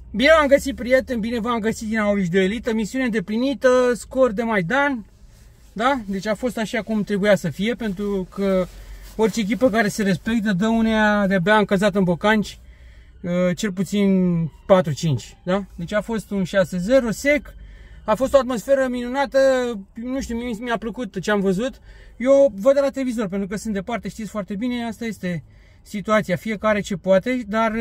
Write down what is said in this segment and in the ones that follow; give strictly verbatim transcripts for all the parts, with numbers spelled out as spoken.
Bine v-am găsit, prieteni, bine v-am găsit din Aulici de Elită, misiune îndeplinită, scor de Maidan, da? Deci a fost așa cum trebuia să fie, pentru că orice echipă care se respectă dă unea de-abia încălzat în bocanci, cel puțin patru cinci, da? Deci a fost un șase zero sec, a fost o atmosferă minunată, nu știu, mi-a plăcut ce am văzut. Eu văd de la televizor, pentru că sunt departe, știți foarte bine, asta este situația, fiecare ce poate, dar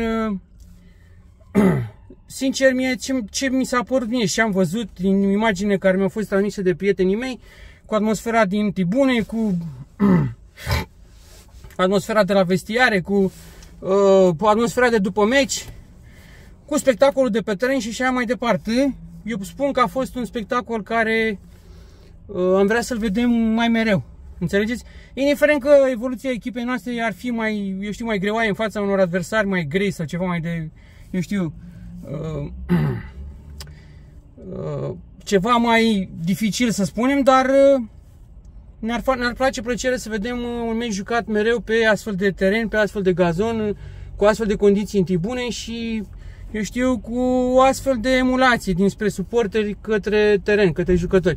sincer, mie, ce, ce mi s-a părut mie și am văzut din imagine care mi-au fost transmise de prietenii mei, cu atmosfera din tribune, cu atmosfera de la vestiare, cu uh, atmosfera de după meci, cu spectacolul de pe teren și așa mai departe. Eu spun că a fost un spectacol care uh, am vrea să-l vedem mai mereu. Înțelegeți? Indiferent că evoluția echipei noastre ar fi mai, eu știu, mai greoaie în fața unor adversari mai grei sau ceva mai de, eu știu, uh, uh, ceva mai dificil să spunem, dar uh, ne-ar ne-ar place plăcere să vedem un meci jucat mereu pe astfel de teren, pe astfel de gazon, cu astfel de condiții în tribune și, eu știu, cu o astfel de emulație dinspre suporteri către teren, către jucători.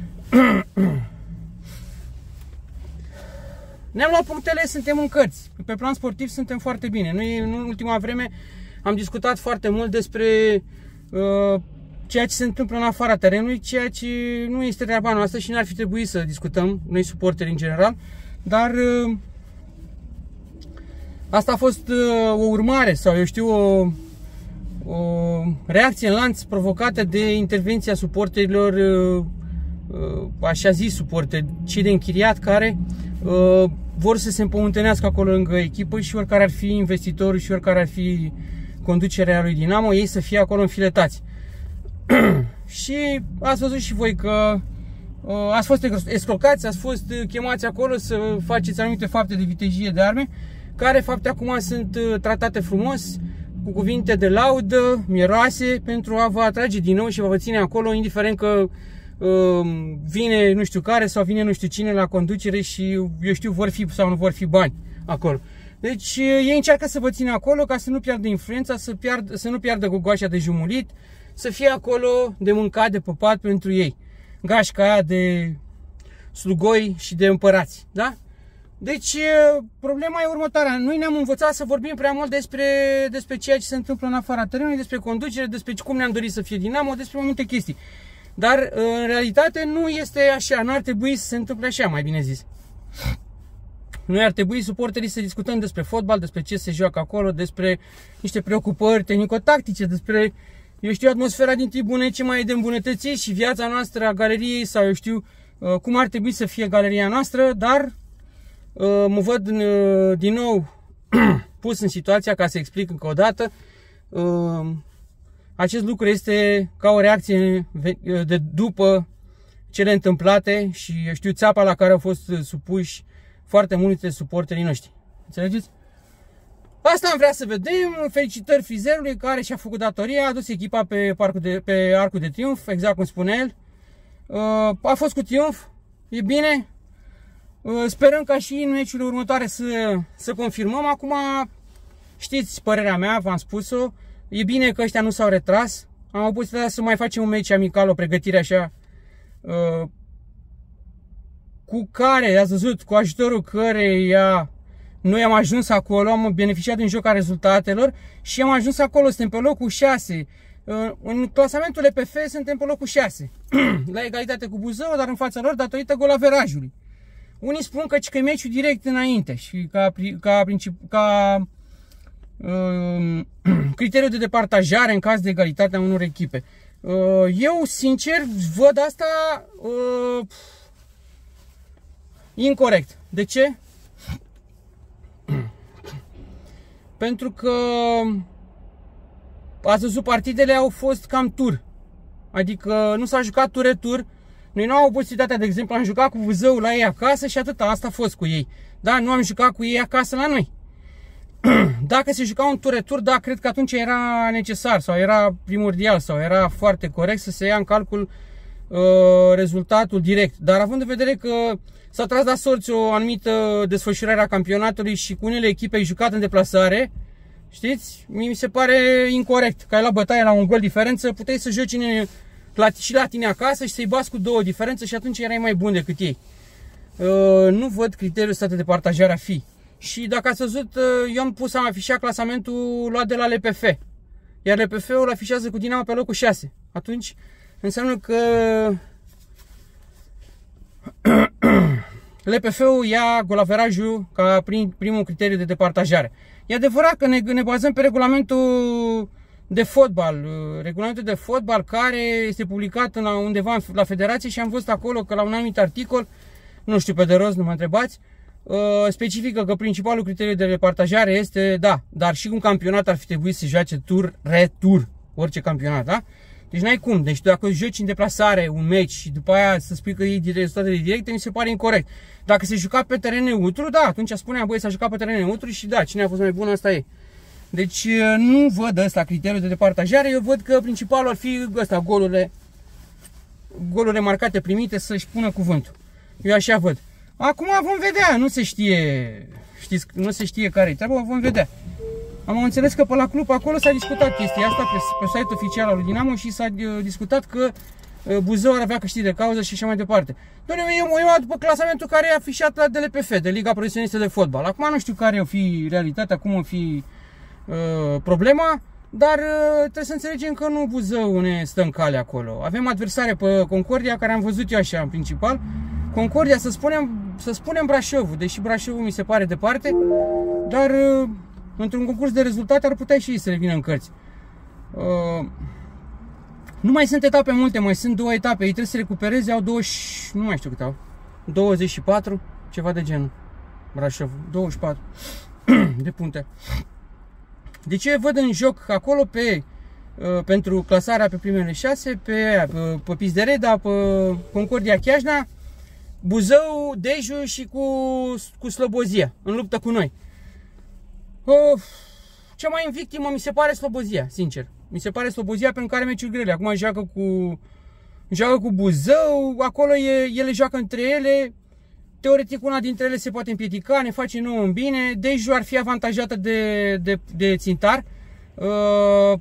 Ne-am luat punctele, suntem în cărți. Pe plan sportiv suntem foarte bine. Noi în ultima vreme am discutat foarte mult despre uh, ceea ce se întâmplă în afara terenului, ceea ce nu este treaba noastră și n-ar fi trebuit să discutăm, noi suporteri în general, dar uh, asta a fost uh, o urmare sau eu știu o, o reacție în lanț provocată de intervenția suporterilor, uh, uh, așa zis suporteri, cei de închiriat care uh, vor să se împământenească acolo lângă echipă și oricare ar fi investitorul și oricare ar fi conducerea lui Dinamo, ei să fie acolo înfiletați. Și ați văzut și voi că uh, ați fost escrocați, ați fost chemați acolo să faceți anumite fapte de vitejie de arme, care fapte acum sunt uh, tratate frumos, cu cuvinte de laudă, miroase, pentru a vă atrage din nou și vă ține acolo, indiferent că uh, vine nu știu care sau vine nu știu cine la conducere și eu știu vor fi sau nu vor fi bani acolo. Deci ei încearcă să vă țină acolo ca să nu piardă influența, să, piardă, să nu piardă gogoașa de jumulit, să fie acolo de mâncat, de păpat pentru ei. Gașca aia de slugoi și de împărați, da? Deci problema e următoarea. Noi ne-am învățat să vorbim prea mult despre, despre ceea ce se întâmplă în afara terenului, despre conducere, despre cum ne-am dorit să fie Dinamo, despre multe chestii. Dar în realitate nu este așa, nu ar trebui să se întâmple așa, mai bine zis. Noi ar trebui suporterii să discutăm despre fotbal, despre ce se joacă acolo, despre niște preocupări tehnico-tactice, despre, eu știu, atmosfera din tribune, ce mai e de îmbunătățit și viața noastră a galeriei sau eu știu cum ar trebui să fie galeria noastră, dar mă văd din nou pus în situația, ca să explic încă o dată, acest lucru este ca o reacție de după cele întâmplate și eu știu țeapa la care au fost supuși foarte multe suporterii noștri. Înțelegeți? Asta am vrea să vedem. Felicitări frizerului care și-a făcut datoria, a adus echipa pe, parcul de, pe Arcul de Triunf, exact cum spunea el. A fost cu triumf, e bine. Sperăm ca și în meciurile următoare să, să confirmăm. Acum știți părerea mea, v-am spus-o. E bine că ăștia nu s-au retras. Am avut posibilitatea să mai facem un meci amical, o pregătire așa, cu care, ați văzut, cu ajutorul căreia noi am ajuns acolo, am beneficiat din joc a rezultatelor și am ajuns acolo, suntem pe locul șase. În clasamentul E P F suntem pe locul șase, la egalitate cu Buzău, dar în fața lor datorită golaverajului. Unii spun că e meciul direct înainte și ca, ca, ca uh, criteriu de departajare în caz de egalitate a unor echipe. Uh, eu, sincer, văd asta uh, incorect. De ce? Pentru că ați văzut, partidele au fost cam tur. Adică nu s-a jucat tur-retur. Noi nu am avut posibilitatea, de exemplu, am jucat cu Buzău la ei acasă și atâta, asta a fost cu ei. Da, nu am jucat cu ei acasă la noi. Dacă se juca un tur-retur, da, cred că atunci era necesar sau era primordial sau era foarte corect să se ia în calcul uh, rezultatul direct. Dar având în vedere că s-a tras la sorți o anumită desfășurare a campionatului și cu unele echipe ai jucat în deplasare, Știți? Mi se pare incorect. Că ai la bătaie la un gol diferență, puteai să joci în, la, și la tine acasă și să-i bați cu două diferențe și atunci erai mai bun decât ei. Uh, nu văd criteriul ăsta de partajare a fi. Și dacă ați văzut, uh, eu am pus, am afișat clasamentul luat de la L P F. Iar L P F-ul afișează cu Dinamo pe locul șase. Atunci înseamnă că L P F-ul ia golaverajul ca prim, primul criteriu de departajare. E adevărat că ne, ne bazăm pe regulamentul de fotbal, regulamentul de fotbal care este publicat în, undeva la federație și am văzut acolo că la un anumit articol, nu știu pe de rost, nu mă întrebați, specifică că principalul criteriu de departajare este, da, dar și un campionat ar fi trebuit să joace tur-retur, orice campionat, da? Deci n-ai cum, deci dacă joci în deplasare un meci și după aia să spui că iei rezultatele directe, mi se pare incorect. Dacă se juca pe teren neutru, da, atunci spuneam, băi, s-a jucat pe teren neutru și da, cine a fost mai bun, asta e. Deci nu văd ăsta criteriul de departajare, eu văd că principalul ar fi ăsta, golurile, golurile marcate primite să-și pună cuvântul. Eu așa văd. Acum vom vedea, nu se știe, știți, nu se știe care e treaba, vom vedea. Am înțeles că pe la club acolo s-a discutat chestia asta pe, pe site-ul oficial al lui Dinamo și s-a discutat că Buzău ar avea câștig de cauză și așa mai departe. Doamne, eu mă iau după clasamentul care e afișat la D L P F, de Liga Profesionistă de Fotbal. Acum nu știu care o fi realitatea, cum o fi uh, problema, dar uh, trebuie să înțelegem că nu Buzău ne stă în cale acolo. Avem adversare pe Concordia, care am văzut eu așa în principal. Concordia, să spunem, să spunem Brașovul, deși Brașovul mi se pare departe, dar uh, într-un concurs de rezultate ar putea și ei să le vină în cărți. Uh, nu mai sunt etape multe, mai sunt două etape. Ei trebuie să recupereze, au douăzeci, nu mai știu câte au, douăzeci și patru, ceva de genul. Brașov, douăzeci și patru de puncte. Deci eu văd în joc acolo pe, uh, pentru clasarea pe primele șase, pe, pe, pe P I S D Reda, pe Concordia Chiajna, Buzău, Deju și cu, cu Slobozia, în luptă cu noi. Uh, cea mai în victimă mi se pare Slobozia, sincer. Mi se pare Slobozia pentru care meciuri grele. Acum joacă cu, joacă cu Buzău, acolo e, ele joacă între ele. Teoretic una dintre ele se poate împiedica, ne face nouă în bine. Deju ar fi avantajată de, de, de țintar. Uh,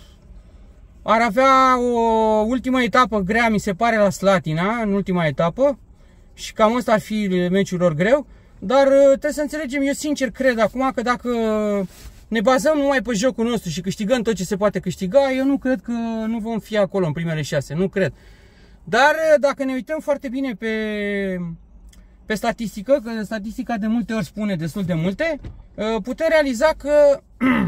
ar avea o ultimă etapă grea, mi se pare, la Slatina, în ultima etapă. Și cam ăsta ar fi meciul lor greu. Dar uh, trebuie să înțelegem, eu sincer cred acum că dacă ne bazăm numai pe jocul nostru și câștigăm tot ce se poate câștiga, eu nu cred că nu vom fi acolo în primele șase, nu cred. Dar dacă ne uităm foarte bine pe, pe statistică, că statistica de multe ori spune destul de multe, putem realiza că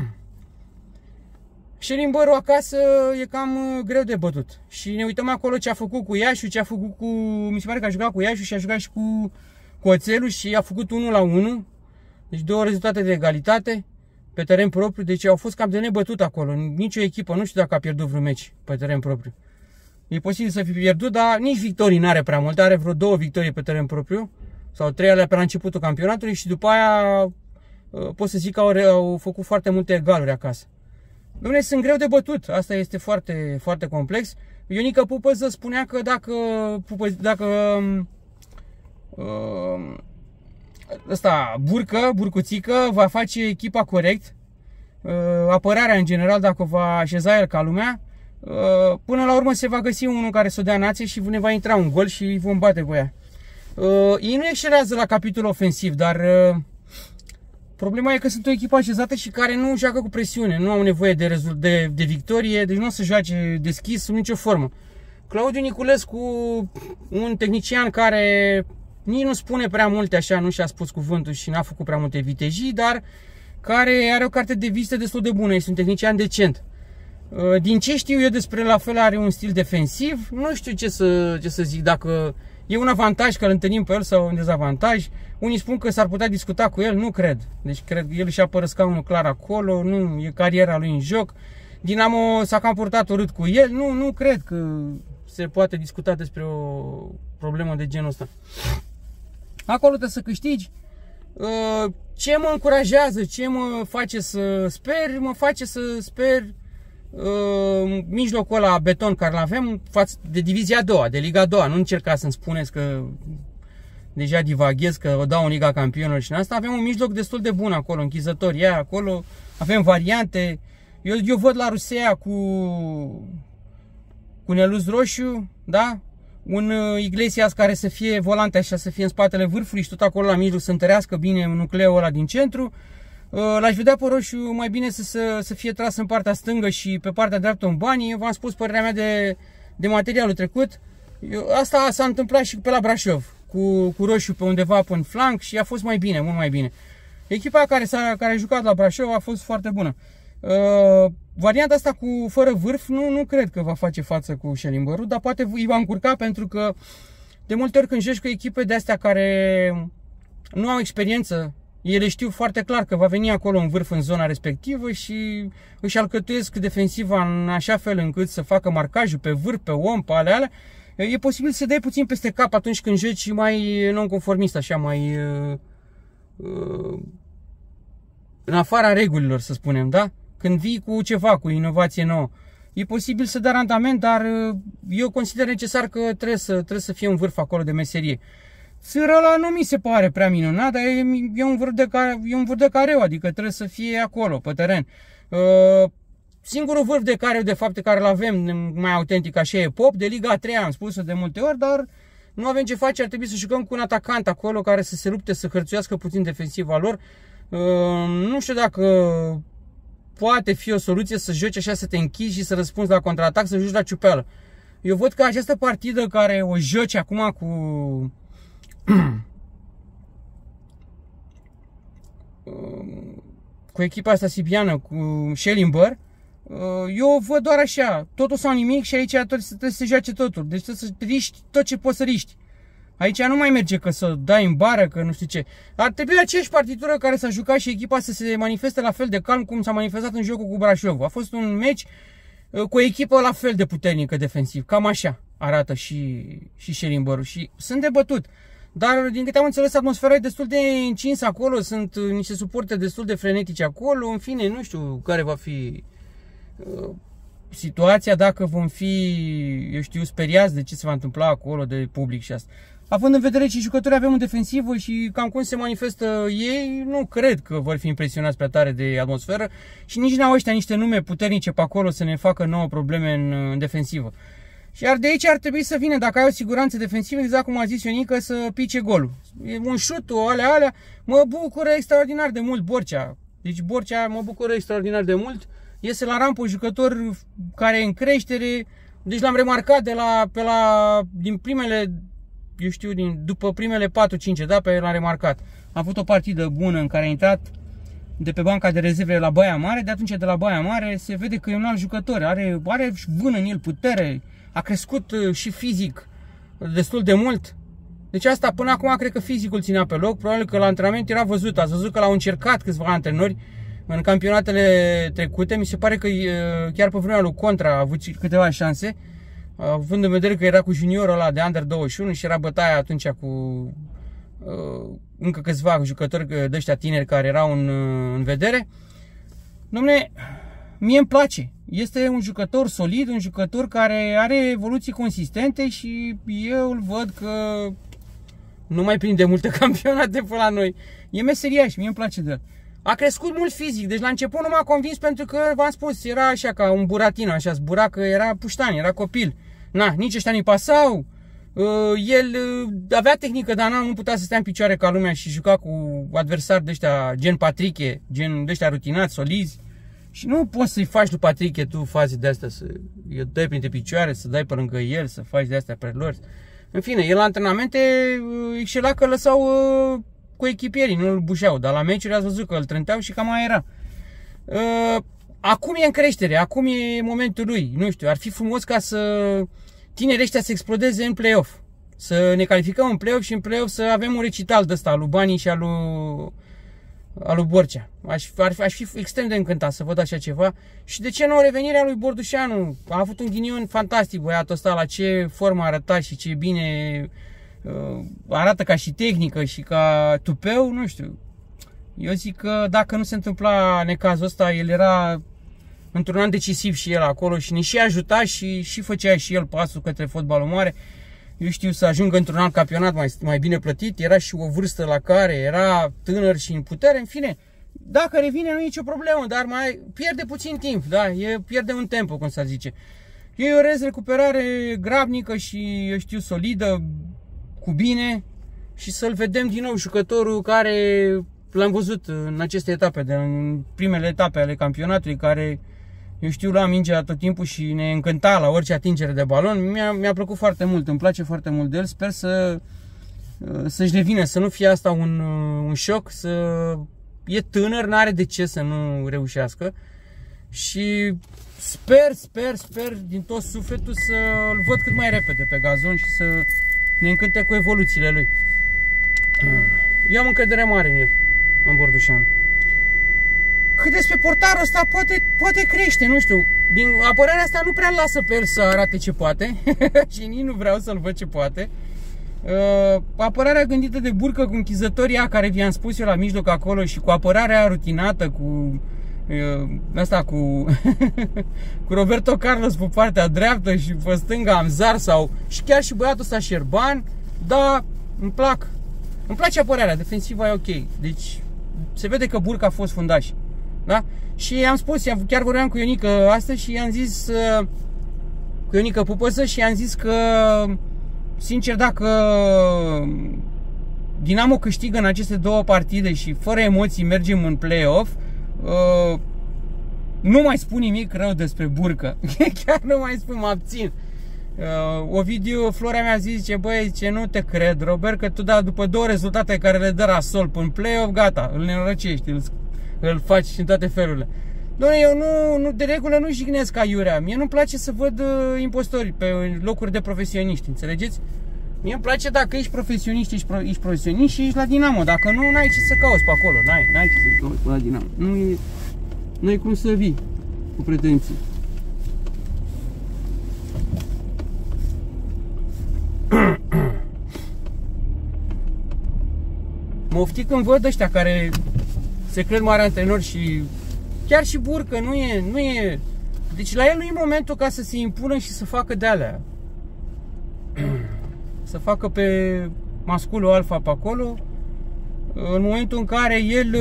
Șerin-Băru acasă e cam greu de bătut. Și ne uităm acolo ce a făcut cu Iașu, ce a făcut cu... Mi se pare că a jucat cu Iașu și a jucat și cu, cu Oțelul și a făcut unu la unu. Deci două rezultate de egalitate pe teren propriu, deci au fost cam de nebătut acolo. Nici o echipă, nu știu dacă a pierdut vreun meci pe teren propriu. E posibil să fi pierdut, dar nici victorii n-are prea multe, are vreo două victorii pe teren propriu, sau trei alea pe la începutul campionatului și după aia pot să zic că au, au făcut foarte multe egaluri acasă. Dom'le, sunt greu de bătut, asta este foarte, foarte complex. Ionica Pupăză spunea că dacă, Pupăză, dacă uh, ăsta, Burcă, Burcuțică va face echipa corect, apărarea în general, dacă va așeza el ca lumea, până la urmă se va găsi unul care să o dea nație și ne va intra un gol și vom bate cu ea. Ei nu excelează la capitolul ofensiv, dar problema e că sunt o echipă așezată și care nu joacă cu presiune, nu au nevoie de, de, de victorie, deci nu o să joace deschis în nicio formă. Claudiu Niculescu, un tehnician care nici nu spune prea multe așa, nu și-a spus cuvântul și n-a făcut prea multe vitejii, dar care are o carte de vizită destul de bună, este un tehnician decent. Din ce știu eu despre la fel, are un stil defensiv, nu știu ce să, ce să zic, dacă e un avantaj că îl întâlnim pe el sau un dezavantaj. Unii spun că s-ar putea discuta cu el, nu cred. Deci cred că el și-a apără scaunul clar acolo, nu e cariera lui în joc. Dinamo s-a cam purtat urât cu el, nu, nu cred că se poate discuta despre o problemă de genul ăsta. Acolo trebuie să câștigi. Ce mă încurajează, ce mă face să sper, mă face să sper mijlocul ăla beton care l-avem față de divizia a doua, de Liga a doua. Nu încercați să-mi spuneți că deja divaghez că o dau în Liga Campionilor și în asta. Avem un mijloc destul de bun acolo, închizător, ia acolo, avem variante. Eu, eu văd la Rusea cu, cu Neluz Roșu, da? Un uh, Iglesias care să fie volante așa, să fie în spatele vârfului și tot acolo la mijloc să întărească bine nucleul ăla din centru. Uh, L-aș vedea pe Roșu mai bine să, să, să fie tras în partea stângă și pe partea dreaptă un bani. Eu v-am spus părerea mea de, de materialul trecut. Eu, asta s-a întâmplat și pe la Brașov, cu, cu Roșu pe undeva pe în flanc și a fost mai bine, mult mai bine. Echipa care, s-a, care a jucat la Brașov a fost foarte bună. Uh, varianta asta cu fără vârf nu, nu cred că va face față cu Schellingbăru, dar poate îi va încurca, pentru că de multe ori când joci cu echipe de astea care nu au experiență, ele știu foarte clar că va veni acolo în vârf în zona respectivă și își alcătuiesc defensiva în așa fel încât să facă marcajul pe vârf, pe om, pe alea, alea. E posibil să dai puțin peste cap atunci când joci mai nonconformist, așa, mai uh, uh, în afara regulilor, să spunem, da? Când vii cu ceva, cu inovație nouă. E posibil să dea randament, dar eu consider necesar că trebuie să, trebuie să fie un vârf acolo de meserie. Țâră ăla nu mi se pare prea minunat, dar e, e, un vârf de care, e un vârf de careu, adică trebuie să fie acolo, pe teren. Uh, singurul vârf de careu, de fapt, care îl avem mai autentic, așa e Pop, de Liga a treia, am spus-o de multe ori, dar nu avem ce face, ar trebui să jucăm cu un atacant acolo care să se lupte, să hărțuiască puțin defensiva lor. Uh, nu știu dacă poate fi o soluție să joci așa, să te închizi și să răspunzi la contraatac, să joci la ciupeală. Eu văd că această partidă care o joci acum cu cu echipa asta sibiană, cu Schellingbăr, eu o văd doar așa, totul sau nimic și aici trebuie să, trebuie să se joace totul. Deci trebuie să riști tot ce poți să riști. Aici nu mai merge că să dai în bară, că nu știu ce. Ar trebui aceeași partitură care s-a jucat și echipa să se manifeste la fel de calm cum s-a manifestat în jocul cu Brașov. A fost un meci cu o echipă la fel de puternică defensiv. Cam așa arată și, și Schellingbăru. Și sunt de bătut. Dar din câte am înțeles, atmosfera e destul de încinsă acolo. Sunt niște suporte destul de frenetici acolo. În fine, nu știu care va fi uh, situația, dacă vom fi, eu știu, speriați de ce se va întâmpla acolo, de public și asta. Având în vedere ce jucători avem în defensivă și cam cum se manifestă ei, nu cred că vor fi impresionați prea tare de atmosferă și nici n-au ăștia niște nume puternice pe acolo să ne facă nouă probleme în, în defensivă. Și ar de aici ar trebui să vină, dacă ai o siguranță defensivă, exact cum a zis Ionică, să pice golul. Un șut, o alea, alea, mă bucură extraordinar de mult Borcea. Deci Borcea mă bucură extraordinar de mult. Iese la rampă un jucător care e în creștere. Deci l-am remarcat de la, pe la, din primele, eu știu, din, după primele patru cinci etape l-am remarcat. A avut o partidă bună în care a intrat de pe banca de rezerve la Baia Mare. De atunci de la Baia Mare se vede că e un alt jucător. Are, are vână în el, putere. A crescut și fizic destul de mult. Deci asta până acum cred că fizicul ținea pe loc. Probabil că la antrenament era văzut. Ați văzut că l-au încercat câțiva antrenori în campionatele trecute. Mi se pare că chiar pe vremea lui Contra a avut câteva șanse, având în vedere că era cu juniorul ăla de Under douăzeci și unu și era bătaia atunci cu uh, încă câțiva jucători de ăștia tineri care erau în, în vedere. Dom'le, mie îmi place. Este un jucător solid, un jucător care are evoluții consistente și eu îl văd că nu mai prinde multe campionate pe la noi. E meseriaș, mie îmi place de el. A crescut mult fizic, deci la început nu m-a convins pentru că, v-am spus, era așa ca un Buratino, așa, zbura că era puștan, era copil. Na, nici ăștia nu-i pasau. El avea tehnică, dar nu putea să stea în picioare ca lumea și juca cu adversari de ăștia, gen Patriche, gen de ăștia rutinați, solizi. Și nu poți să-i faci lui Patriche tu faze de astea, să îi dai printre picioare, să dai pe lângă el, să faci de astea prelori. În fine, el la antrenamente excela că lăsau uh, cu echipierii, nu îl bușeau, dar la meciuri ați văzut că îl trânteau și cam mai era. Uh, acum e în creștere, acum e momentul lui, nu știu, ar fi frumos ca să tinerii ăștia să explodeze în play-off. Să ne calificăm în play-off și în play-off să avem un recital de ăsta al lui Bani și al lui, al lui Borcea. Aș, ar, aș fi extrem de încântat să văd așa ceva. Și de ce nu revenirea lui Bordușanu? A avut un ghinion fantastic băiatul ăsta, la ce formă arăta și ce bine uh, arată ca și tehnică și ca tupeu, nu știu. Eu zic că dacă nu se întâmpla necazul ăsta, el era într-un an decisiv și el acolo și ne și ajuta și, și făcea și el pasul către fotbalul mare. eu știu, să ajungă într-un alt campionat mai, mai bine plătit, era și o vârstă la care era tânăr și în putere, în fine, dacă revine nu e nicio problemă, dar mai pierde puțin timp, da, e, pierde un tempo, cum s-ar zice. Eu îi urez recuperare grabnică și, eu știu, solidă, cu bine și să-l vedem din nou jucătorul care l-am văzut în aceste etape, de, în primele etape ale campionatului, care, eu știu, lua mingea tot timpul și ne încânta la orice atingere de balon. Mi-a mi-a plăcut foarte mult, îmi place foarte mult de el, sper să, să-și revină, să nu fie asta un, un șoc, să... E tânăr, n-are de ce să nu reușească și sper, sper, sper din tot sufletul să-l văd cât mai repede pe gazon și să ne încânte cu evoluțiile lui. Eu am încredere mare în el, în Bordușan. Cât despre portarul ăsta, poate, poate crește, nu știu. Din apărarea asta nu prea lasă pe el să arate ce poate și nici nu vreau să-l văd ce poate. Uh, apărarea gândită de Burcă cu închizătorii aia care vi-am spus eu la mijloc acolo și cu apărarea rutinată cu uh, asta cu cu Roberto Carlos pe partea dreaptă și pe stânga Amzar sau și chiar și băiatul ăsta Șerban, da, îmi plac. Îmi place apărarea, defensiva e ok. Deci se vede că Burcă a fost fundaș. Da? Și am spus, chiar vorbeam cu Ionică astăzi și i-am zis uh, cu Ionică Pupăsă și i-am zis că sincer, dacă Dinamo câștigă în aceste două partide și fără emoții mergem în play-off, uh, nu mai spun nimic rău despre Burcă. Chiar nu mai spun, mă abțin. Uh, Ovidiu Florea mi-a zis, zice, băi, zice, nu te cred, Robert, că tu da, după două rezultate care le dă Rasol în play-off, gata, îl nenorăcești, îl, îl faci în toate felurile. Doamne, eu nu, nu, de regulă nu jignesc aiurea. Mie nu-mi place să văd uh, impostori pe locuri de profesioniști, înțelegeți? Mie îmi place dacă ești profesionist, ești, pro, ești profesionist și ești la Dinamo. Dacă nu, n-ai ce să cauți pe acolo. N-ai, n-ai ce să cauți pe la Dinamo. Nu e, n-ai cum să vii cu pretenții. Mă oftic când văd ăștia care se cred mari antrenori și chiar și Burcă, nu e, nu e... Deci la el nu e momentul ca să se impună și să facă de-alea. Să facă pe masculul alfa pe acolo, în momentul în care el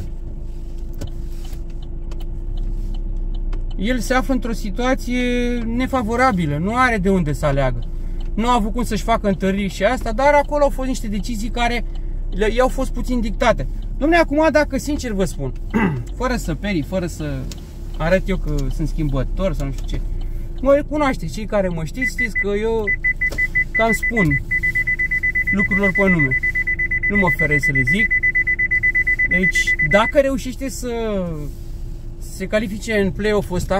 el se află într-o situație nefavorabilă, nu are de unde să aleagă. Nu a avut cum să-și facă întăriri și asta, dar acolo au fost niște decizii care i-au fost puțin dictate. Dom'le, acum, dacă sincer vă spun, fără să perii, fără să arăt eu că sunt schimbător sau nu știu ce, mă cunoașteți, cei care mă știți, știți că eu cam spun lucrurilor pe nume. Nu mă feresc să le zic. Deci, dacă reușește să se califice în play-off-ul ăsta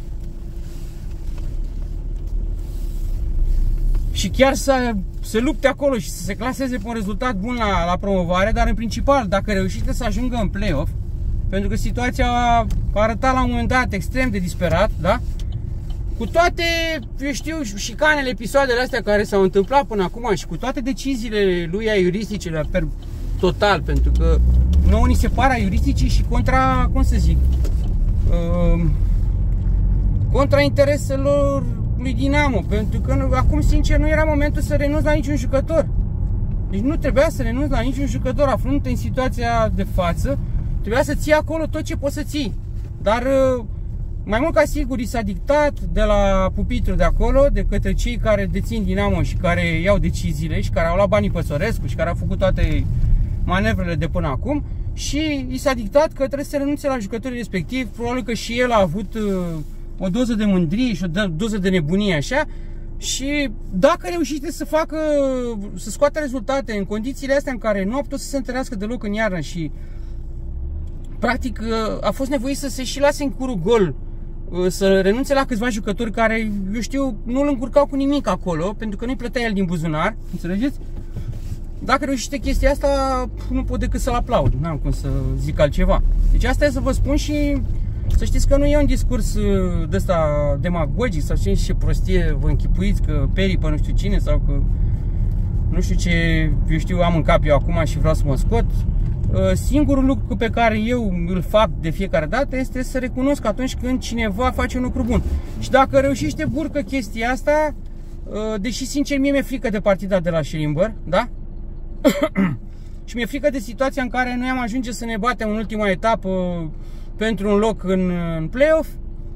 și chiar să se lupte acolo și să se claseze pe un rezultat bun la, la promovare, dar în principal, dacă reușește să ajungă în play-off, pentru că situația a arătat la un moment dat extrem de disperat, da? Cu toate, eu știu, șicanele, episoadele astea care s-au întâmplat până acum și cu toate deciziile lui aiuristice la per total, pentru că nouă ni se par aiuristicii și contra, cum să zic, uh, contra intereselor lui Dinamo, pentru că acum, sincer, nu era momentul să renunți la niciun jucător. Deci nu trebuia să renunți la niciun jucător, aflându-te în situația de față, trebuia să ții acolo tot ce poți să ții. Dar mai mult ca sigur i s-a dictat de la pupitru de acolo, de către cei care dețin Dinamo și care iau deciziile și care au luat banii Păsorescu și care au făcut toate manevrele de până acum, și i s-a dictat că trebuie să renunțe la jucătorii respectivi. Probabil că și el a avut o doză de mândrie și o doză de nebunie așa. Și dacă reușește să facă, să scoată rezultate în condițiile astea în care nu a putut să se întâlnească deloc în iarnă și practic a fost nevoit să se și lase în curul gol, să renunțe la câțiva jucători care, eu știu, nu îl încurcau cu nimic acolo, pentru că nu-i plătea el din buzunar, înțelegeți? Dacă reușește chestia asta, nu pot decât să-l aplaud, n-am cum să zic altceva. Deci asta e să vă spun și să știți că nu e un discurs de ăsta demagogic sau ce, ce prostie vă închipuiți că perii pe nu știu cine sau că nu știu ce, eu știu, am în cap eu acum și vreau să mă scot. Singurul lucru pe care eu îl fac de fiecare dată este să recunosc atunci când cineva face un lucru bun. Și dacă reușește Burcă chestia asta, Deși, sincer, mie mi-e frică de partida de la Schellimber, da? Și mi-e frică de situația în care noi am ajunge să ne batem în ultima etapă pentru un loc în, în play-off.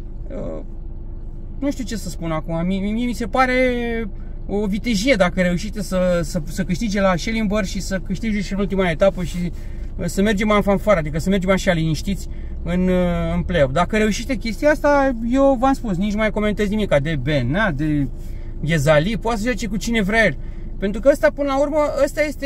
Nu știu ce să spun acum, mie, mie mi se pare o vitejie dacă reușite să, să, să câștige la Schellimber și să câștige și în ultima etapă și să mergem în fanfară, adică să mergem așa liniștiți în, în play-off. Dacă reușite chestia asta, eu v-am spus, nici nu mai comentez nimic de Ben, de Ghezali, poate să joace cu cine vrea el. Pentru că ăsta, până la urmă, ăsta este,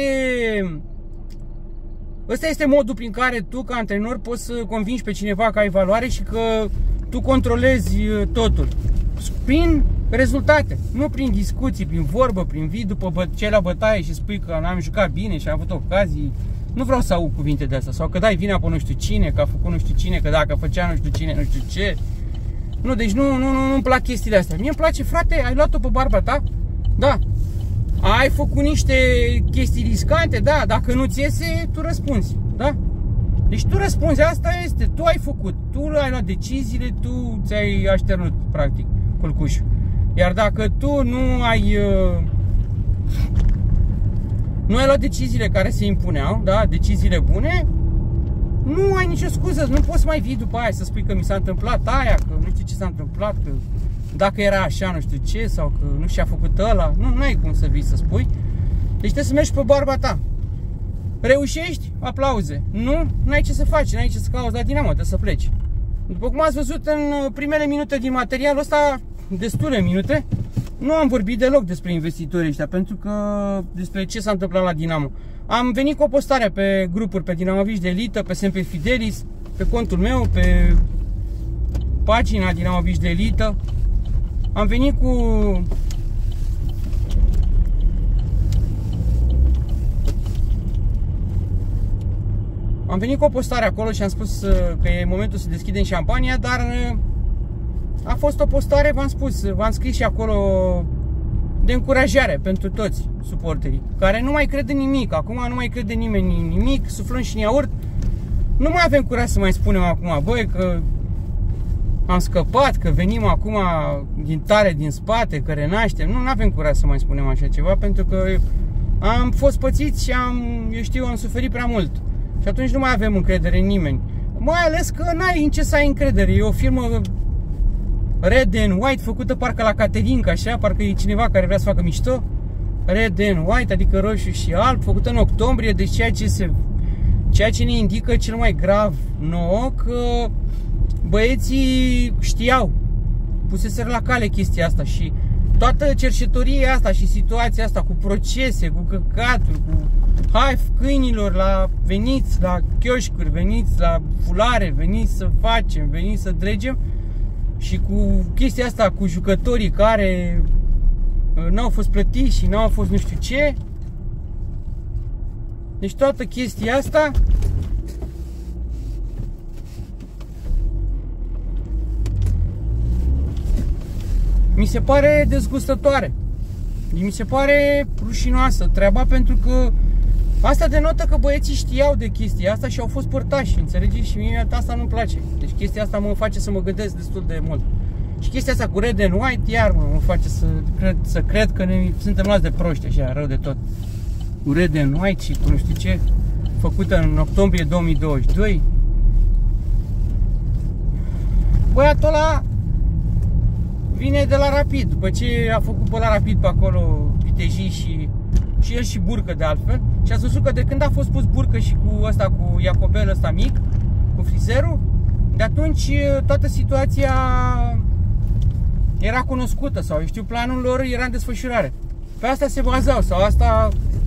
ăsta este modul prin care tu, ca antrenor, poți să convingi pe cineva că ai valoare și că tu controlezi totul. Prin rezultate, nu prin discuții, prin vorbă, prin vii după ce la bătaie și spui că n-am jucat bine și am avut ocazii. Nu vreau să aud cuvinte de astea. Sau că dai vina pe nu știu cine, că a făcut nu știu cine, că dacă făcea nu știu cine, nu știu ce. Nu, deci nu, nu, nu, nu-mi plac chestiile astea. Mie îmi place, frate, ai luat-o pe barba ta? Da. Ai făcut niște chestii riscante? Da. Dacă nu-ți iese, tu răspunzi. Da? Deci tu răspunzi, asta este, tu ai făcut. Tu ai luat deciziile, tu ți-ai așternut, practic, culcușul. Iar dacă tu nu ai... Uh, nu ai luat deciziile care se impuneau, da, deciziile bune, nu ai nicio scuză, nu poți mai vii după aia să spui că mi s-a întâmplat aia, că nu știu ce s-a întâmplat, că dacă era așa, nu știu ce, sau că nu și-a făcut ăla, nu, nu ai cum să vii să spui. Deci trebuie să mergi pe barba ta. Reușești? Aplauze. Nu? N-ai ce să faci, n-ai ce să cauți la Dinamo, trebuie să pleci. După cum ați văzut în primele minute din materialul ăsta, destule minute, nu am vorbit deloc despre investitorii ăștia, pentru că despre ce s-a întâmplat la Dinamo. Am venit cu o postare pe grupuri, pe Dinamoviști de Elită, pe Semper Fidelis, pe contul meu, pe pagina Dinamoviști de Elită. Am venit cu Am venit cu o postare acolo și am spus că e momentul să deschidem șampania, dar a fost o postare, v-am spus, v-am scris și acolo, de încurajare pentru toți suporterii care nu mai cred în nimic. Acum nu mai crede nimeni în nimic, suflăm și în iaurt. Nu mai avem curaj să mai spunem acum, băi, că am scăpat, că venim acum din tare din spate, că renaștem. Nu, nu avem curaj să mai spunem așa ceva, pentru că am fost pățiți și am, eu știu, am suferit prea mult. Și atunci nu mai avem încredere în nimeni. Mai ales că n-ai în ce să ai încredere. E o firmă Red and White, făcută parcă la Caterinca, așa, parcă e cineva care vrea să facă mișto. Red and White, adică roșu și alb, făcută în octombrie, deci ceea ce, se, ceea ce ne indică cel mai grav nouă, că băieții știau, puseseră la cale chestia asta și toată cercetoria asta și situația asta cu procese, cu căcaturi, cu hai câinilor, la veniți la chioșcuri, veniți la fulare, veniți să facem, veniți să dregem, și cu chestia asta cu jucătorii care n-au fost plătiți și n-au fost nu știu ce. Deci toată chestia asta mi se pare dezgustătoare. Mi se pare rușinoasă treaba, pentru că asta denotă că băieții știau de chestia asta și au fost părtași, înțelegeți? Și mie asta nu-mi place. Deci chestia asta mă face să mă gândesc destul de mult. Și chestia asta cu Red and White, iar mă, mă face să cred, să cred că ne, suntem luați de proști, așa, rău de tot. Cu Red and White și cu nu știu ce, făcută în octombrie două mii douăzeci și doi. Băiatul ăla vine de la Rapid, după ce a făcut pe la Rapid pe acolo vitejii și, și el și Burcă de altfel. Și ați văzut că de când a fost pus Burcă și cu ăsta, cu Iacobel ăsta mic, cu frizerul, de atunci toată situația era cunoscută, sau eu știu, planul lor era în desfășurare. Pe asta se bazau, sau asta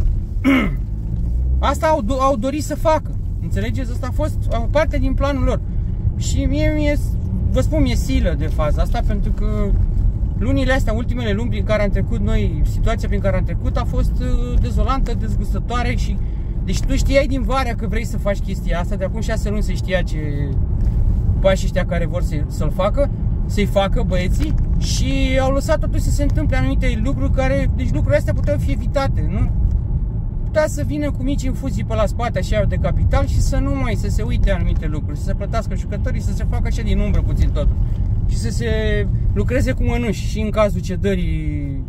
asta au, au dorit să facă. Înțelegeți? Asta a fost o parte din planul lor. Și mie, mie vă spun, mi-e silă de faza asta, pentru că lunile astea, ultimele luni prin care am trecut noi, situația prin care am trecut a fost dezolantă, dezgustătoare. Și deci tu știai din vară că vrei să faci chestia asta, de acum șase luni se știa ce pașii ăștia care vor să-l facă, să-i facă băieții, și au lăsat totuși să se întâmple anumite lucruri care, deci lucrurile astea puteau fi evitate, nu? Putea să vină cu mici infuzii pe la spate, așa, de capital, și să nu mai, să se uite anumite lucruri, să se plătească jucătorii, să se facă așa din umbră puțin totul. Și să se lucreze cu mănuși și în cazul cedării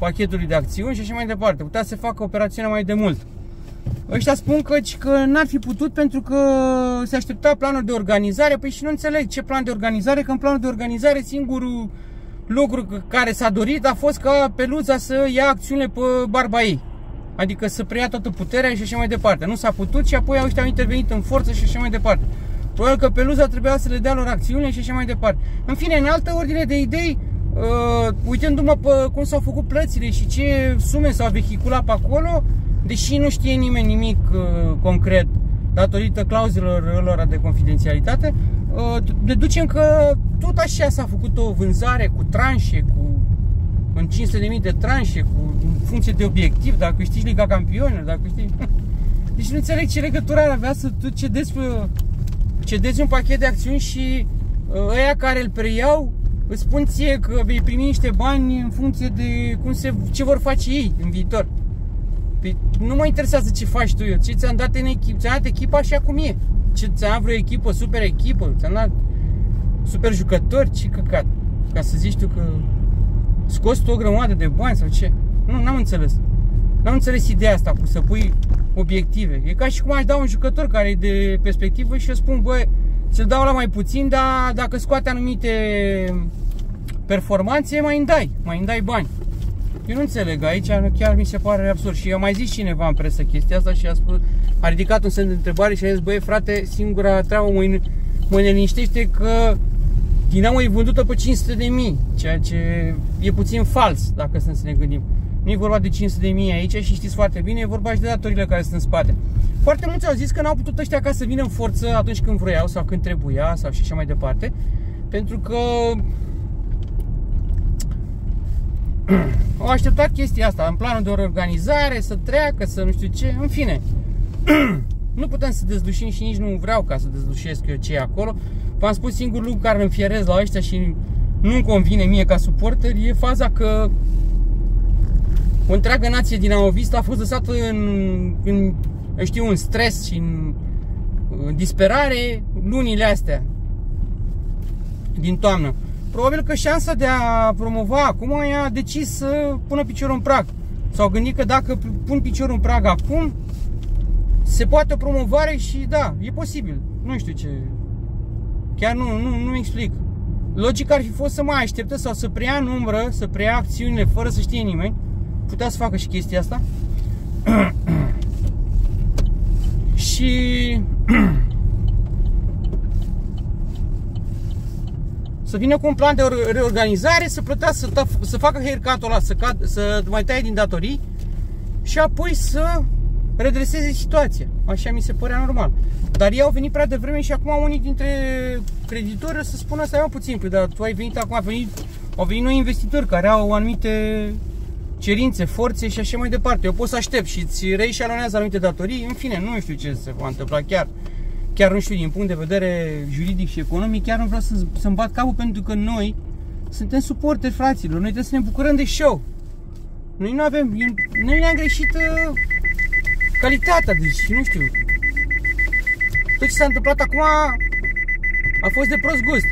pachetului de acțiuni și așa mai departe. Putea să facă operațiunea mai de mult. Ăștia spun că, că n-ar fi putut pentru că se aștepta planul de organizare. Păi și nu înțeleg ce plan de organizare, că în planul de organizare singurul lucru care s-a dorit a fost ca Peluza să ia acțiunile pe barba ei. Adică să preia toată puterea și așa mai departe. Nu s-a putut și apoi ăștia au intervenit în forță și așa mai departe. Probabil că Peluza trebuia să le dea lor acțiunile și așa mai departe. În fine, în altă ordine de idei, uh, uitându-mă pe cum s-au făcut plățile și ce sume s-au vehiculat pe acolo, deși nu știe nimeni nimic uh, concret datorită clauzelor lor de confidențialitate, uh, deducem că tot așa s-a făcut o vânzare cu tranșe, cu în cinci sute de mii de tranșe, cu, în funcție de obiectiv, dacă câștigi Liga Campionilor, dacă câștigi... Deci nu înțeleg ce legătură ar avea să tu cedezi, pe, cedezi un pachet de acțiuni și ăia care îl preiau îți spun ție că vei primi niște bani în funcție de cum se, ce vor face ei în viitor. Păi nu mă interesează ce faci tu, eu, ce ți-am dat în echipă, ți-am dat echipa așa cum e. Ce ți-am dat vreo echipă, super echipă, ți-am dat super jucători, ce căcat. Ca să zici tu că scoți tu o grămadă de bani sau ce? Nu, n-am înțeles. N-am înțeles ideea asta cu să pui obiective. E ca și cum aș da un jucător care e de perspectivă și eu spun, bă, ți-l dau la mai puțin, dar dacă scoate anumite performanțe, mai îmi dai, mai îmi dai bani. Eu nu înțeleg, aici chiar mi se pare absurd. Și eu mai zis cineva în presă chestia asta și a spus, a ridicat un semn de întrebare și a zis, băi frate, singura treabă mă, mă neliniștește că Dinamo e vândută pe cinci sute de mii, ceea ce e puțin fals, dacă să ne gândim. Nu e vorba de cinci sute de mii aici și știți foarte bine, e vorba și de datorile care sunt în spate. Foarte mulți au zis că n-au putut ăștia ca să vină în forță atunci când vroiau sau când trebuia sau și așa mai departe, pentru că au așteptat chestia asta în planul de organizare, să treacă, să nu știu ce, în fine. Nu putem să dezlușim și nici nu vreau ca să dezlușesc eu ce e acolo. V-am spus, singurul lucru care îmi fierez la ăștia și nu-mi convine mie ca suporter e faza că o întreagă nație dinamovistă a fost lăsată în, în, eu știu, în stres și în, în disperare lunile astea din toamnă. Probabil că șansa de a promova acum i-a decis să pună piciorul în prag. S-au gândit că dacă pun piciorul în prag acum, se poate o promovare și da, e posibil. Nu știu ce... Chiar nu, nu, nu explic. Logic ar fi fost să mai aștepte sau să preia în umbră, să preia acțiunile fără să știe nimeni. Putea să facă și chestia asta. Și să vină cu un plan de reorganizare, să plătească, să, să facă haircut-ul ăla, să, cad, să mai taie din datorii și apoi să redreseze situația. Așa mi se părea normal. Dar ei au venit prea devreme și acum unii dintre creditori o să spună să ai puțin, păi, dar tu ai venit acum, au venit, au venit noi investitori care au anumite cerințe, forțe și așa mai departe. Eu pot să aștept și îți reeșalonează anumite datorii. În fine, nu știu ce se va întâmpla chiar. Chiar nu știu, din punct de vedere juridic și economic, chiar nu vreau să, să-mi bat capul, pentru că noi suntem suporteri, fraților. Noi trebuie să ne bucurăm de show. Noi nu avem, noi ne-am greșit uh, calitatea, deci nu știu. Tot ce s-a întâmplat acum a fost de prost gust.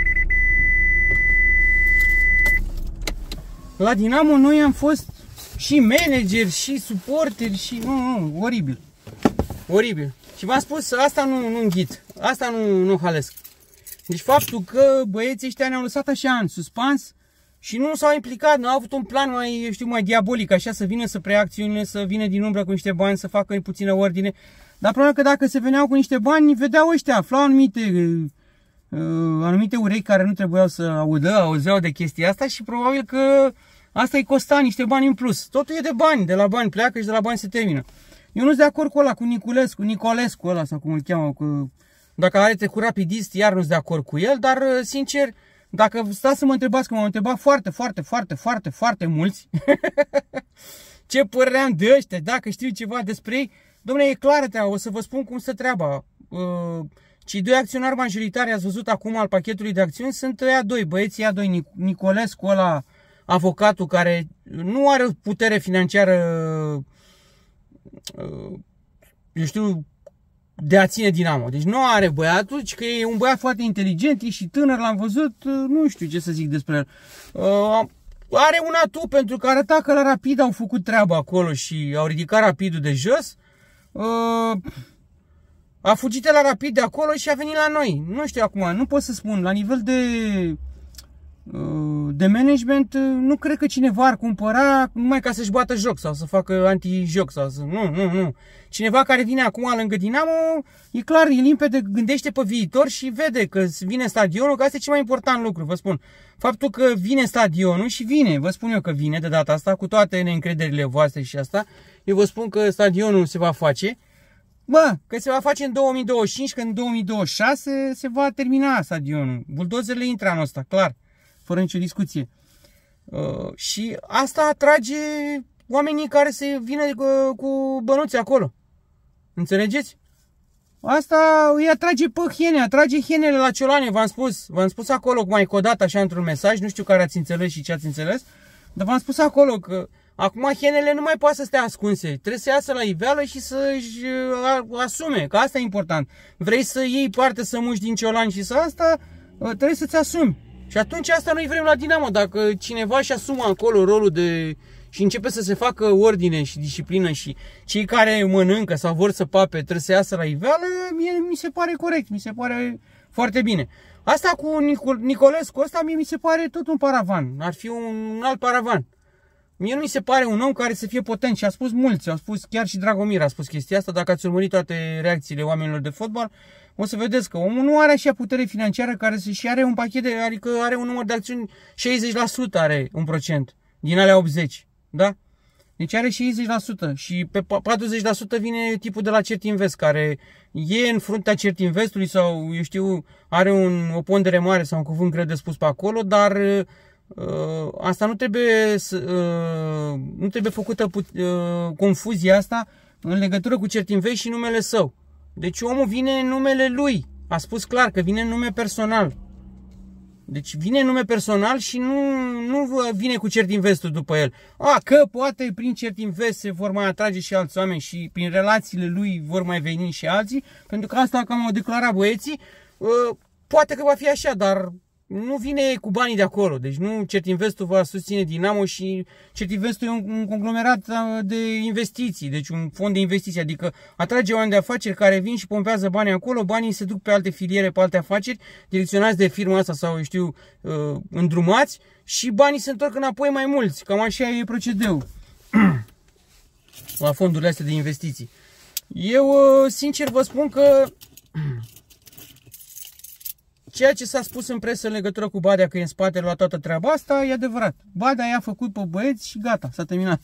La Dinamo noi am fost și manageri, și suporteri, și... Nu, nu, oribil. Oribil. Și v-am spus, asta nu, nu înghit. Asta nu, nu halesc. Deci faptul că băieții ăștia ne-au lăsat așa în suspans și nu s-au implicat, nu au avut un plan mai, eu știu, mai diabolic, așa, să vină să preia acțiunile, să vină din umbră cu niște bani, să facă în puțină ordine. Dar probabil că dacă se veneau cu niște bani, vedeau ăștia, aflau anumite, uh, anumite urechi care nu trebuiau să audă, auzeau de chestia asta și probabil că asta îi costa niște bani în plus. Totul e de bani, de la bani pleacă și de la bani se termină. Eu nu sunt de acord cu ăla, cu Niculescu, Nicolescu ăla, sau cum îl cheamă, cu... Dacă are trecut rapidist, iar nu sunt de acord cu el, dar, sincer, dacă stați să mă întrebați, că m-au întrebat foarte, foarte, foarte, foarte, foarte mulți, ce părere am de ăștia, dacă știu ceva despre ei, dom'le, e clară treaba, o să vă spun cum stă treaba. Uh, cei doi acționari majoritari, ați văzut acum, al pachetului de acțiuni, sunt ăia doi, băieții ăia doi, Nicolescu ăla, avocatul, care nu are o putere financiară, uh, eu știu, de a ține Dinamo. Deci nu are băiatul, ci că e un băiat foarte inteligent, e și tânăr, l-am văzut, uh, nu știu ce să zic despre el. Uh, are un atu pentru că arăta că la Rapid au făcut treaba acolo și au ridicat Rapidul de jos. Uh, a fugit de la Rapid de acolo și a venit la noi. Nu știu acum, nu pot să spun. La nivel de, uh, de management, uh, nu cred că cineva ar cumpăra numai ca să-și bată joc sau să facă anti-joc. Sau să... Nu, nu, nu. Cineva care vine acum lângă Dinamo, e clar, e limpede, gândește pe viitor și vede că vine stadionul, că asta e cel mai important lucru, vă spun. Faptul că vine stadionul și vine, vă spun eu că vine de data asta, cu toate neîncrederile voastre și asta, eu vă spun că stadionul se va face. Bă, că se va face în două mii douăzeci și cinci, că în două mii douăzeci și șase se va termina stadionul. Buldozerele intră anul ăsta, clar, fără nicio discuție. Uh, și asta atrage oamenii care se vină cu, cu bănuți acolo. Înțelegeți? Asta îi atrage pe hiene, atrage hienele la ciolane, v-am spus. V-am spus acolo mai o dată așa într-un mesaj, nu știu care ați înțeles și ce ați înțeles, dar v-am spus acolo că acum hienele nu mai poate să stea ascunse. Trebuie să iasă la iveală și să-și asume, că asta e important. Vrei să iei parte să muși din ciolan și să asta, trebuie să-ți asumi. Și atunci asta noi vrem la Dinamo. Dacă cineva își asumă acolo rolul de... și începe să se facă ordine și disciplină și cei care mănâncă sau vor să pape trebuie să iasă la iveală, mie mi se pare corect, mi se pare foarte bine. Asta cu Nicolescu, ăsta mie mi se pare tot un paravan, ar fi un alt paravan. Mie nu mi se pare un om care să fie potent și a spus mulți, au spus chiar și Dragomir a spus chestia asta, dacă ați urmărit toate reacțiile oamenilor de fotbal, o să vedeți că omul nu are așa putere financiară care să-și are un pachet de, adică are un număr de acțiuni, șaizeci la sută are un procent din alea optzeci. Da? Deci are șaizeci la sută și pe patruzeci la sută vine tipul de la Certinvest care e în fruntea Certinvestului sau, eu știu, are un, o pondere mare sau un cuvânt greu de spus pe acolo, dar uh, asta nu trebuie, uh, nu trebuie făcută uh, confuzia asta în legătură cu Certinvest și numele său. Deci omul vine în numele lui, a spus clar că vine în nume personal. Deci vine în nume personal și nu, nu vine cu Certinvestul după el. A, că poate prin Certinvest se vor mai atrage și alți oameni și prin relațiile lui vor mai veni și alții, pentru că asta cam au declarat băieții, poate că va fi așa, dar nu vine cu banii de acolo. Deci nu Certinvestul va susține Dinamo și Certinvestul e un, un conglomerat de investiții, deci un fond de investiții, adică atrage oameni de afaceri care vin și pompează banii acolo, banii se duc pe alte filiere, pe alte afaceri, direcționați de firma asta sau, eu știu, îndrumați și banii se întorc înapoi mai mulți. Cam așa e procedeul la fondurile astea de investiții. Eu, sincer, vă spun că ceea ce s-a spus în presă în legătură cu Badea că e în spatele la toată treaba asta, e adevărat. Badea i-a făcut pe băieți și gata, s-a terminat.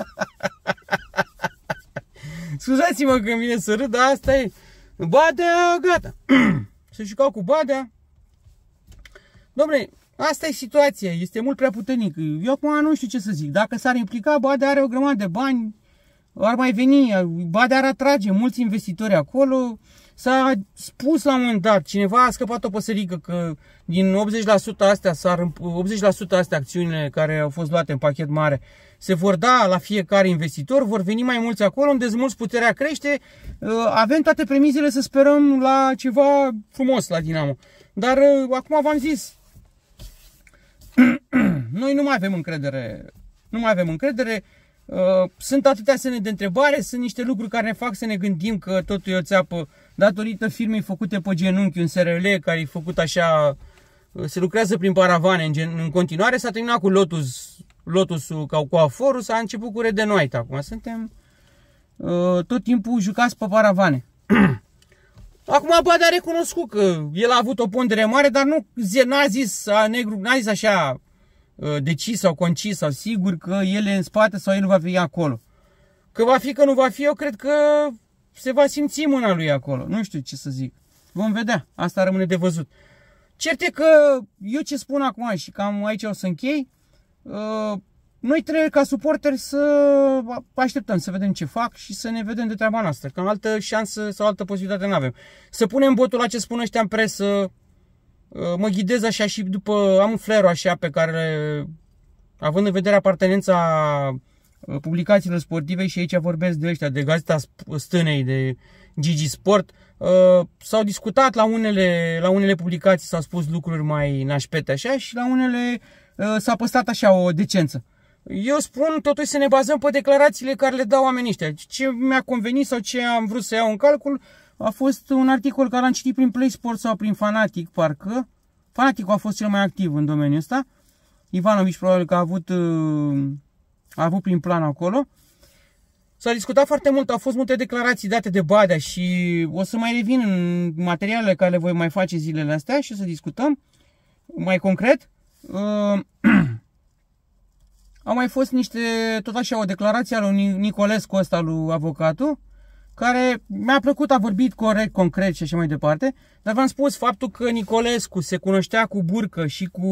Scuzați-mă că îmi vine să râd, dar asta e. Badea, gata. Se jucau cu Badea. Dom'le, asta e situația, este mult prea puternic. Eu acum nu știu ce să zic. Dacă s-ar implica, Badea are o grămadă de bani, ar mai veni, Badea ar atrage mulți investitori acolo. S-a spus la un moment dat, cineva a scăpat o păsărică că din optzeci la sută astea, optzeci la sută astea acțiunile care au fost luate în pachet mare se vor da la fiecare investitor, vor veni mai mulți acolo, unde mulți puterea crește, avem toate premizele să sperăm la ceva frumos la Dinamo. Dar acum v-am zis, noi nu mai avem încredere, nu mai avem încredere. Sunt atâtea semne de întrebare, sunt niște lucruri care ne fac să ne gândim că totul e o țeapă datorită firmei făcute pe genunchi, un S R L care e făcut așa, se lucrează prin paravane în, gen, în continuare, s-a terminat cu Lotus, Lotusul ca cu Aforul, s-a început cu Red de White. Acum suntem uh, tot timpul jucați pe paravane. Acum Badea a recunoscut că el a avut o pondere mare, dar nu n-a zis, negru, n-a zis așa decis sau concis sau sigur că el e în spate sau el va fi acolo. Că va fi, că nu va fi, eu cred că se va simți mâna lui acolo. Nu știu ce să zic. Vom vedea. Asta rămâne de văzut. Cert e că eu ce spun acum și cam aici o să închei, noi trebuie ca suporteri să așteptăm să vedem ce fac și să ne vedem de treaba noastră. Că altă șansă sau altă posibilitate nu avem. Să punem botul la ce spun ăștia în presă, mă ghidez așa și după, am un flair așa pe care, având în vedere apartenența publicațiilor sportive și aici vorbesc de ăștia, de Gazeta Stânei, de Gigi Sport, s-au discutat la unele, la unele publicații, s-au spus lucruri mai nașpete așa și la unele s-a păstrat așa o decență. Eu spun totuși să ne bazăm pe declarațiile care le dau oamenii ăștia. Ce mi-a convenit sau ce am vrut să iau în calcul a fost un articol care am citit prin Play Sport sau prin Fanatic, parcă. Fanaticul a fost cel mai activ în domeniul ăsta. Ivanovici probabil că a avut, a avut prin plan acolo. S-a discutat foarte mult, au fost multe declarații date de Badea și o să mai revin în materialele care le voi mai face zilele astea și o să discutăm mai concret. Au mai fost niște, tot așa, o declarație a lui Nicolescu ăsta, lui avocatul, care mi-a plăcut, a vorbit corect, concret și așa mai departe, dar v-am spus faptul că Nicolescu se cunoștea cu Burcă și cu,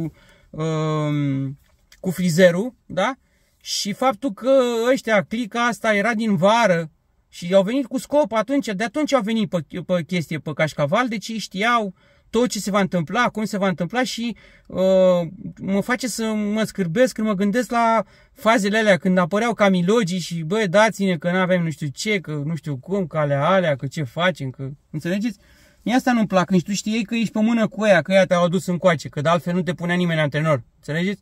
um, cu frizerul, da? Și faptul că ăștia, clica asta era din vară și au venit cu scop atunci, de atunci au venit pe, pe chestie, pe cașcaval, deci ei știau tot ce se va întâmpla, cum se va întâmpla și uh, mă face să mă scârbesc când mă gândesc la fazele alea, când apăreau camilogii și băi, dați-ne că nu avem nu știu ce, că nu știu cum, că alea, alea, că ce facem, că... Înțelegeți? Mie asta nu-mi plac, nici tu știi că ești pe mână cu ea, că ea te-au adus încoace, că de altfel nu te punea nimeni antrenor. Înțelegeți?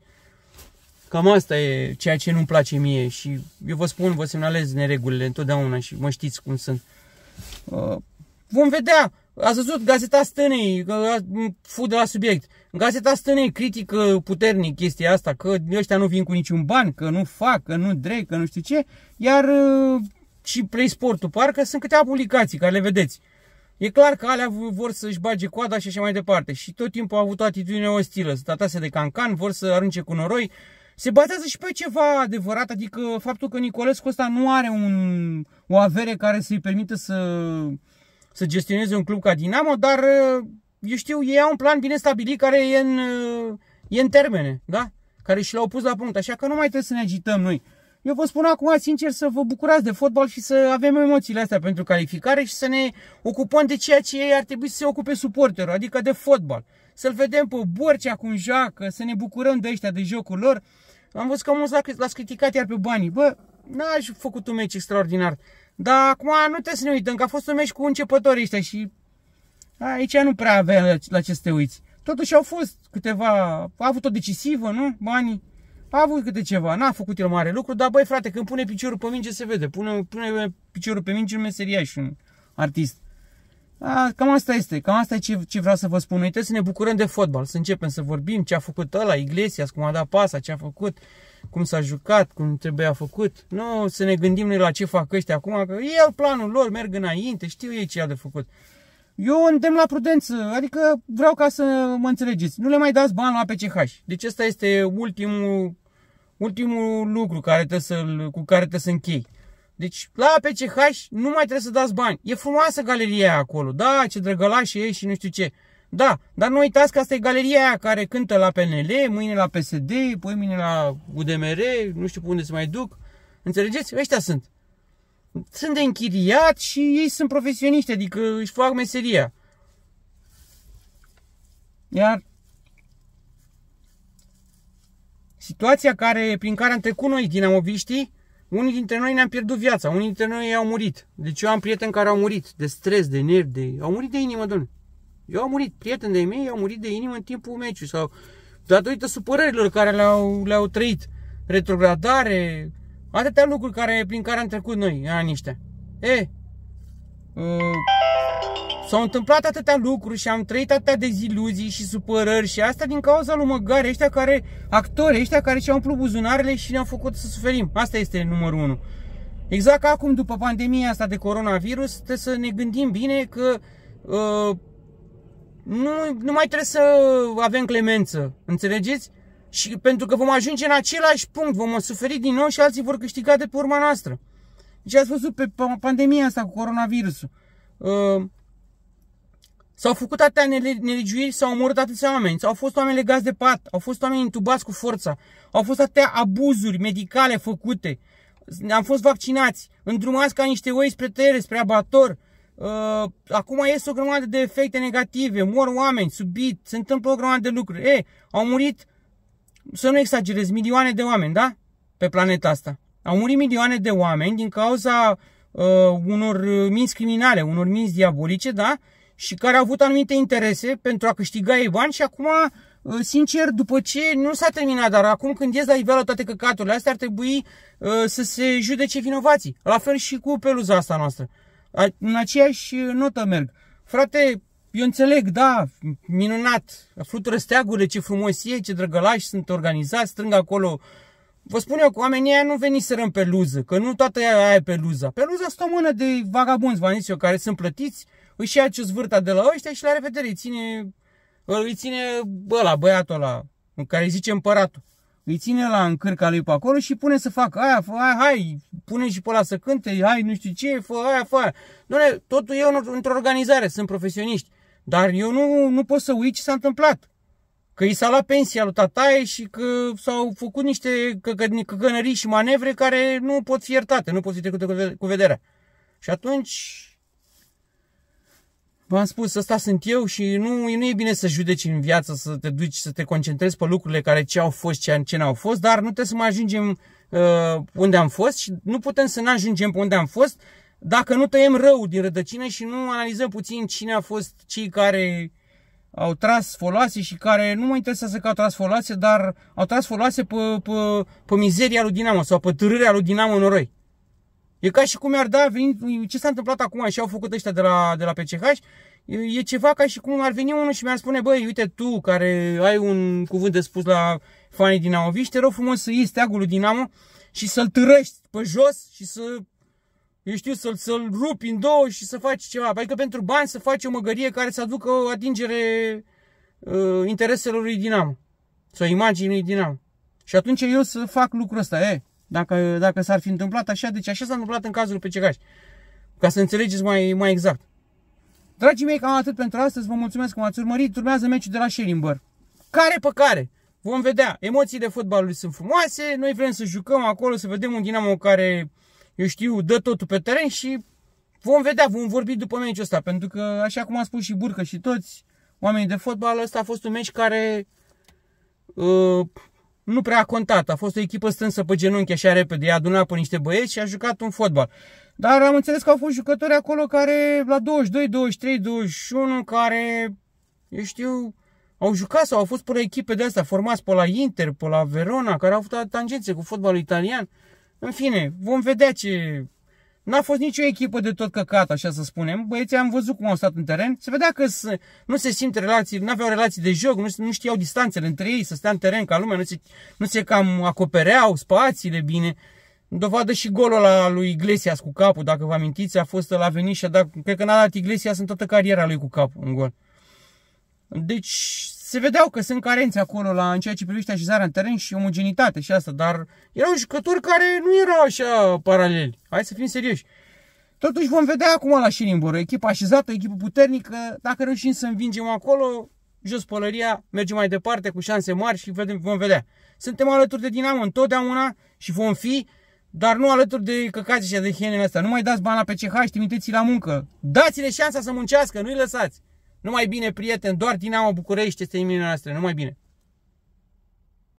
Cam asta e ceea ce nu-mi place mie și eu vă spun, vă semnalez neregulile întotdeauna și mă știți cum sunt. Uh, vom vedea. Ați văzut Gazeta Stânei, fu de la subiect. Gazeta Stânei critică puternic chestia asta, că ăștia nu vin cu niciun ban, că nu fac, că nu dreg, că nu știu ce. Iar uh, și Play Sportul, parcă sunt câteva publicații care le vedeți. E clar că alea vor să-și bage coada și așa mai departe. Și tot timpul au avut o atitudine ostilă, să tratase de cancan, vor să arunce cu noroi. Se bazează și pe ceva adevărat, adică faptul că Nicolescu ăsta nu are un, o avere care să-i permită să, să gestioneze un club ca Dinamo, dar eu știu, ei au un plan bine stabilit care e în, e în termene, da? Care și l-au pus la punct, așa că nu mai trebuie să ne agităm noi. Eu vă spun acum sincer să vă bucurați de fotbal și să avem emoțiile astea pentru calificare și să ne ocupăm de ceea ce ar trebui să se ocupe suporterul, adică de fotbal. Să-l vedem pe Borcea cum joacă, să ne bucurăm de ăștia, de jocul lor. Am văzut că mulți l-ați criticat iar pe banii. Bă, n-aș făcut un meci extraordinar. Dar acum nu trebuie să ne uităm, că a fost un meci cu începătorii ăștia și aici nu prea avea la, la ce să te uiți. Totuși au fost câteva, a avut o decisivă, nu? Banii. A avut câte ceva, n-a făcut el mare lucru, dar băi frate, când pune piciorul pe minge se vede. Pune, pune piciorul pe minge un meseriaș, un artist. A, cam asta este, cam asta e ce, ce vreau să vă spun. Noi trebuie să ne bucurăm de fotbal, să începem să vorbim ce a făcut ăla, Iglesias, cum a dat pasa, ce a făcut, cum s-a jucat, cum trebuia făcut. Nu să ne gândim noi la ce fac ăștia acum, că e planul lor, merg înainte, știu ei ce au de făcut. Eu îndemn la prudență, adică vreau ca să mă înțelegeți. Nu le mai dați bani la P C H. Deci ăsta este ultimul, ultimul lucru care trebuie să, cu care trebuie să închei. Deci la P C H nu mai trebuie să dați bani. E frumoasă galeria aia acolo. Da, ce drăgălași e și nu știu ce. Da, dar nu uitați că asta e galeria aia care cântă la P N L, mâine la P S D, poi mâine la U D M R, nu știu pe unde se mai duc. Înțelegeți? Ăștia sunt. Sunt de închiriat și ei sunt profesioniști, adică își fac meseria. Iar situația care, prin care am trecut noi dinamoviștii, unii dintre noi ne-am pierdut viața, unii dintre noi au murit. Deci eu am prieteni care au murit de stres, de nervi, de... au murit de inimă, domnule. Eu am murit, prieteni de mei au murit de inimă în timpul meciului sau datorită supărărilor care le-au le-au trăit. Retrogradare, atâtea lucruri care, prin care am trecut noi, anii ăștia. E, uh, s-au întâmplat atâtea lucruri și am trăit atâtea deziluzii și supărări și asta din cauza lui Măgare, ăștia care, actori, ăștia care și-au umplut buzunarele și ne-au făcut să suferim. Asta este numărul unu. Exact ca acum, după pandemia asta de coronavirus, trebuie să ne gândim bine că uh, nu, nu mai trebuie să avem clemență, înțelegeți? Și pentru că vom ajunge în același punct, vom suferi din nou și alții vor câștiga de pe urma noastră. Deci ați văzut pe pandemia asta cu coronavirusul. Uh, S-au făcut atâtea nelegiuiri, s-au omorât atâția oameni, au fost oameni legați de pat, au fost oameni intubați cu forța, au fost atâtea abuzuri medicale făcute, am fost vaccinați, îndrumați ca niște oi spre tere, spre abator. Uh, acum este o grămadă de efecte negative, mor oameni, subit, se întâmplă o grămadă de lucruri. E, au murit, să nu exagerez, milioane de oameni, da? Pe planeta asta. Au murit milioane de oameni din cauza uh, unor minți criminale, unor minți diabolice, da? Și care au avut anumite interese pentru a câștiga ei bani și acum sincer, după ce nu s-a terminat, dar acum când ies la iveală toate căcaturile astea, ar trebui uh, să se judece vinovații. La fel și cu peluza asta noastră. În aceeași notă merg. Frate, eu înțeleg, da, minunat, flutură steagurile, ce frumos e, ce drăgălași sunt organizați, strâng acolo. Vă spun eu că oamenii aia nu veniseră în peluză, că nu toată aia e peluza. Peluza stă o mână de vagabonzi, v-am zis eu, care sunt plătiți, își ia ce zvârta de la ăștia și la revedere, îi ține, îi ține ăla, băiatul ăla, în care îi zice împăratul. Îi ține la în cârca lui pe acolo și pune să facă aia, fă aia, hai, pune și pe ăla să cânte, hai, nu știu ce, fă aia, fă aia. Doamne, totul e într-o organizare, sunt profesioniști. Dar eu nu, nu pot să uit ce s-a întâmplat. Că i s-a luat pensia lui tataie și că s-au făcut niște căcănării și manevre care nu pot fi iertate, nu pot fi trecute cu vederea. Și atunci, v-am spus, ăsta sunt eu și nu, nu e bine să judeci în viață, să te duci, să te concentrezi pe lucrurile care ce au fost, ce, ce n-au fost, dar nu trebuie să mai ajungem uh, unde am fost și nu putem să ne ajungem pe unde am fost dacă nu tăiem rău din rădăcină și nu analizăm puțin cine a fost cei care au tras foloase și care nu mă interesează că au tras foloase, dar au tras foloase pe, pe, pe mizeria lui Dinamo sau pe târârea lui Dinamo în Noroi. E ca și cum mi-ar da, venit, ce s-a întâmplat acum și au făcut ăștia de la, de la P C H, e ceva ca și cum ar veni unul și mi-ar spune, băi, uite tu care ai un cuvânt de spus la fanii dinamoviști, te rog frumos să iei steagul lui Dinamo și să-l târăști pe jos și să, eu știu, să-l să-l rupi în două și să faci ceva. Adică pentru bani să faci o măgărie care să aducă o atingere uh, intereselor lui Dinamo sau imaginii lui Dinamo. Și atunci eu să fac lucrul ăsta, e, dacă, dacă s-ar fi întâmplat așa, deci așa s-a întâmplat în cazul lui P C H. Ca să înțelegeți mai, mai exact. Dragii mei, cam atât pentru astăzi. Vă mulțumesc că m-ați urmărit. Urmează meciul de la Schellingberg. Care pe care? Vom vedea. Emoțiile fotbalului sunt frumoase. Noi vrem să jucăm acolo, să vedem un Dinamo care, eu știu, dă totul pe teren și vom vedea, vom vorbi după meciul ăsta. Pentru că, așa cum a spus și Burcă și toți oamenii de fotbal, ăsta a fost un meci care uh, nu prea a contat. A fost o echipă strânsă pe genunchi așa repede. I-a adunat pe niște băieți și a jucat un fotbal. Dar am înțeles că au fost jucători acolo care la douăzeci și doi, douăzeci și trei, douăzeci și unu care, eu știu, au jucat sau au fost pe la echipe de astea formați pe la Inter, pe la Verona, care au avut tangențe cu fotbalul italian. În fine, vom vedea ce... N-a fost nicio echipă de tot căcat, așa să spunem. Băieții am văzut cum au stat în teren. Se vedea că nu se simt relații, nu aveau relații de joc, nu, nu știau distanțele între ei, să stea în teren ca lumea, nu se, nu se cam acopereau spațiile bine. Dovadă și golul ăla lui Iglesias cu capul, dacă vă amintiți, a fost la venit și a dat, cred că n-a dat Iglesias în toată cariera lui cu capul în gol. Deci se vedeau că sunt carențe acolo la, în ceea ce privește așezarea în teren și omogenitate și asta, dar erau jucători care nu erau așa paraleli. Hai să fim serioși. Totuși vom vedea acum la Schellingberg, o echipă așezată, o echipă puternică, dacă reușim să învingem acolo, jos pălăria, mergem mai departe cu șanse mari și vedem, vom vedea. Suntem alături de Dinamo întotdeauna și vom fi, dar nu alături de căcații și de hienele astea. Nu mai dați bani la P C H, trimiteți-i la muncă. Dați-le șansa să muncească, nu-i lăsați. Numai bine, prieteni, doar Dinamo București este inimile noastre, numai bine.